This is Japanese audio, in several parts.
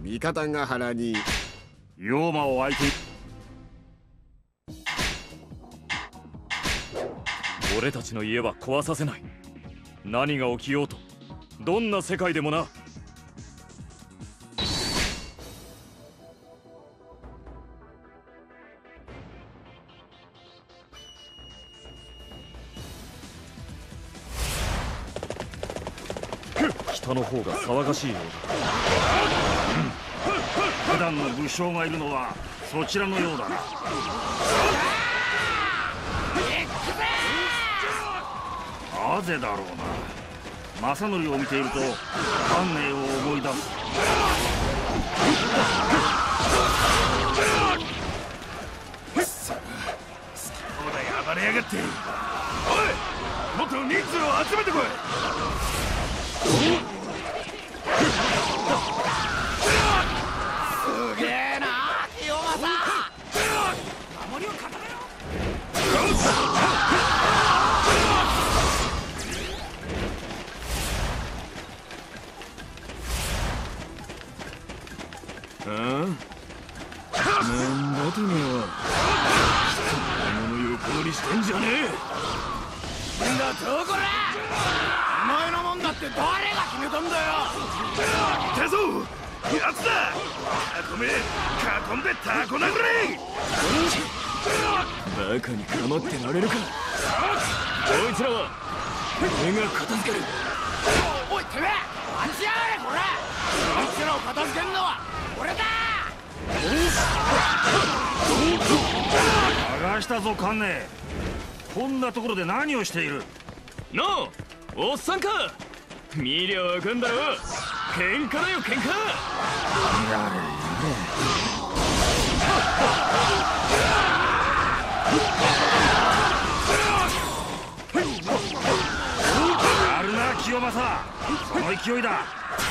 味方が腹に妖魔を相手に。 俺たちの家は壊させない。何が起きようと、どんな世界でもな。北の方が騒がしいようだ。普段の武将がいるのはそちらのようだな。なぜだろうな。正則を見ていると観念を思い出す。 好き放題暴れやがって。おい、もっと人数を集めてこい。 すげえな清正。守りを固めろ。 なんだてめえは。人の物横取りしてんじゃねえ。 みんなどこら。お前のもんだって誰が決めたんだよ。 いたぞ、やつだ。囲め、囲んでタコ殴れ。バカに構ってられるか。こいつらは俺が片付ける。 おいてめえ、待ちやがれこら。こいつらを片付けんのは俺だ。 探したぞ観念。こんなところで何をしている。 なあ、おっさんか。見りゃわかんだろ。喧嘩だよ、喧嘩。 やれやるな清正、その勢いだ。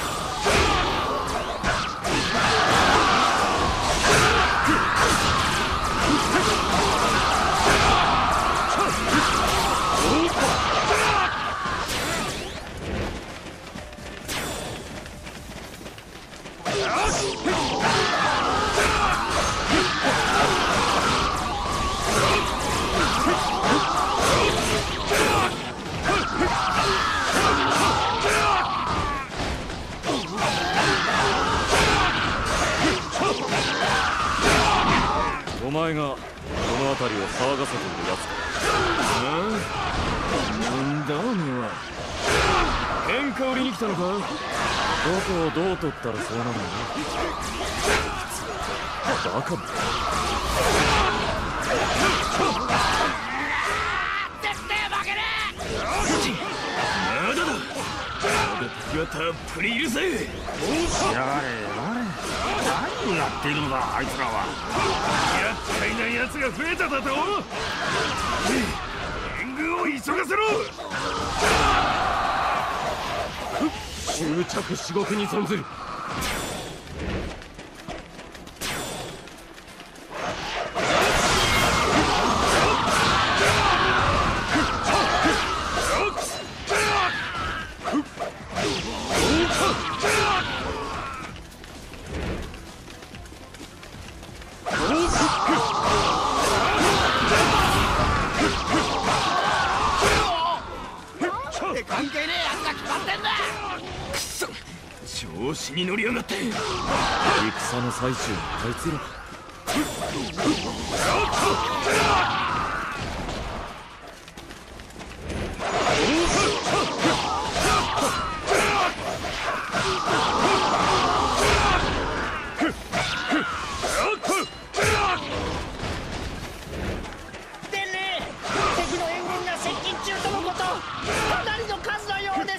お前がこの辺りを騒がせているやつか。 なんだおめえは。喧嘩売りに来たのか。 どこをどう取ったらそうなのよ。バカめ。 絶対負けねえ。 まだだ。まだ敵はたっぷりいるぜ。 やれやれ、何をやっているのだあいつらは。 厄介な奴が増えただと。援軍を急がせろ。 執着至極に存ずる。 関係ねえやつが決まってんだ。 くそ、調子に乗りやがって。 戦の最中にあいつら。 でね、敵の援軍が接近中とのこと。かなりの数のようです。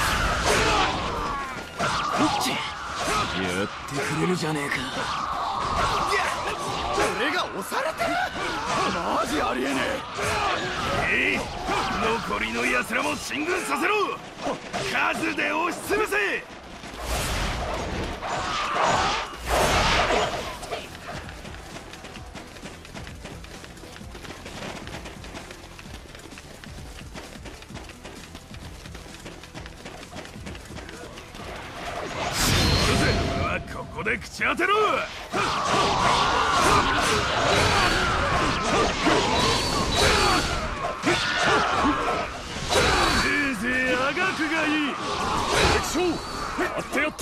やってくれるじゃねえか。 俺が押されてる。マジありえねえ。残りの奴らも進軍させろ。数で押しつぶせ。ここで口当てろ。せいぜいあがくがいい。敵将やってやった。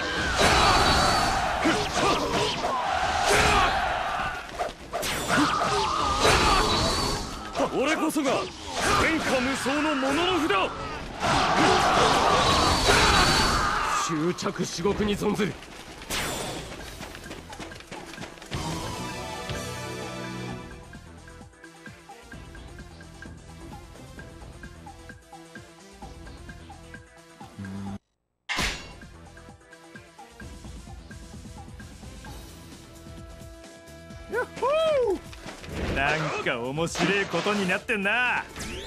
俺こそが天下無双の物の札。 執着至極に存ずる。 なんか面白いことになってんな。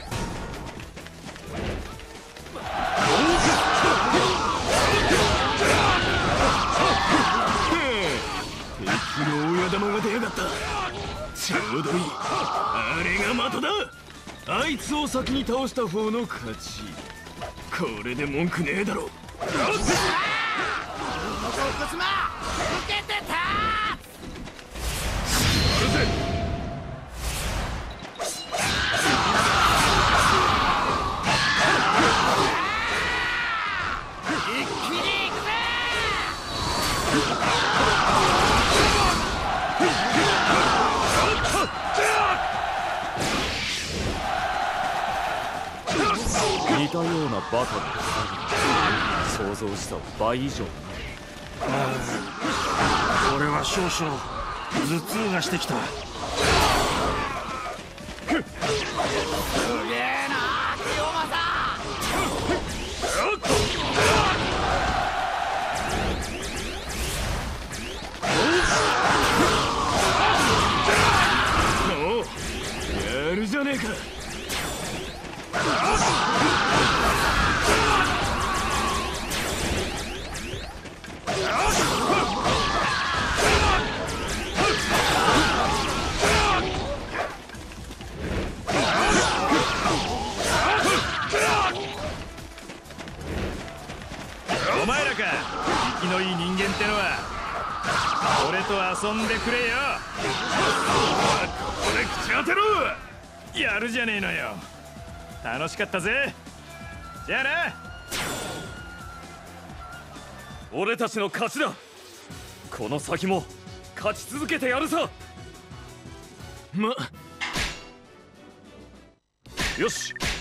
敵の親玉が出やがった。ちょうどいい。あれが的だ。あいつを先に倒した方の勝ち。これで文句ねえだろ。 コスマ受けてた。一気に行くぜ。 似たようなバトル、想像した倍以上。 俺は少々頭痛がしてきた。 すげえな清正。 おう、やるじゃねえか。 お前らか、生きのいい人間ってのは。俺と遊んでくれよ。 ここで口当てろ。 やるじゃねえのよ。楽しかったぜ。じゃあな。 俺たちの勝ちだ。この先も勝ち続けてやるさ。よし、